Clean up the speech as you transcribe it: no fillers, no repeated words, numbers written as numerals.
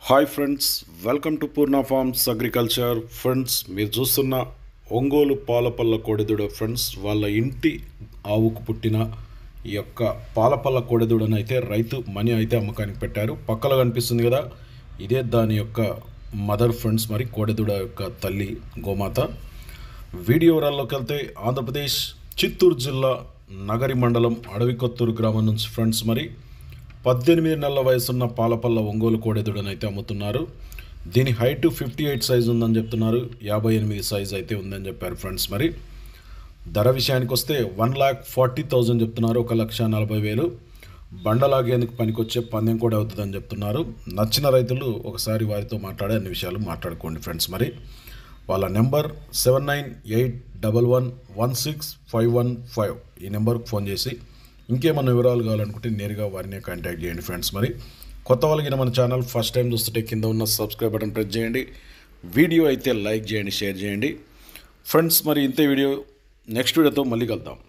Hi friends, welcome to Purna farms agriculture. Friends, మీరు చూస్తున్న Ongole పాలపల్ల కోడెదూడ. Friends, వాళ్ళ ఇంటి ఆవుకు పుట్టిన ఈ యొక్క పాలపల్ల కోడెదూడను అయితే రైతు మనీ అయితే అమ్మకానికి పెట్టారు. పక్కలో కనిపిస్తుంది కదా, ఇదే దాని యొక్క మదర్. ఫ్రెండ్స్, మరి కోడెదూడ యొక్క తల్లి గోమాత. వీడియో వివరాల్లోకి వెళ్తే ఆంధ్రప్రదేశ్ చిత్తూరు జిల్లా నగరి మండలం అడవికొత్తూరు గ్రామం నుంచి ఫ్రెండ్స్, మరి 18 నెలల వయసున్న పాలపల్ల ఒంగోలు కోడెదూడను అయితే అమ్ముతున్నారు. దీని హైట్ 58 సైజు ఉందని చెప్తున్నారు. 58 సైజు అయితే ఉందని చెప్పారు ఫ్రెండ్స్. మరి ధర విషయానికి వస్తే 1,40,000 చెప్తున్నారు. 1,40,000 బండలాగేందుకు పనికొచ్చే పందెం కూడా అవుతుందని చెప్తున్నారు. నచ్చిన రైతులు ఒకసారి వారితో మాట్లాడే అన్ని విషయాలు మాట్లాడుకోండి ఫ్రెండ్స్. మరి వాళ్ళ నెంబర్ 7981116515. ఈ నెంబర్కి ఫోన్ చేసి ఇంకేమన్నా వివరాలు కావాలనుకుంటే నేరుగా వారినే కాంటాక్ట్ చేయండి ఫ్రెండ్స్. మరి కొత్త వాళ్ళకి మన ఛానల్ ఫస్ట్ టైం చూస్తుంటే కింద ఉన్న సబ్స్క్రైబ్ బటన్ ప్రెస్ చేయండి. వీడియో అయితే లైక్ చేయండి, షేర్ చేయండి ఫ్రెండ్స్. మరి ఇంతే వీడియో, నెక్స్ట్ వీడియోతో మళ్ళీ కలుద్దాం.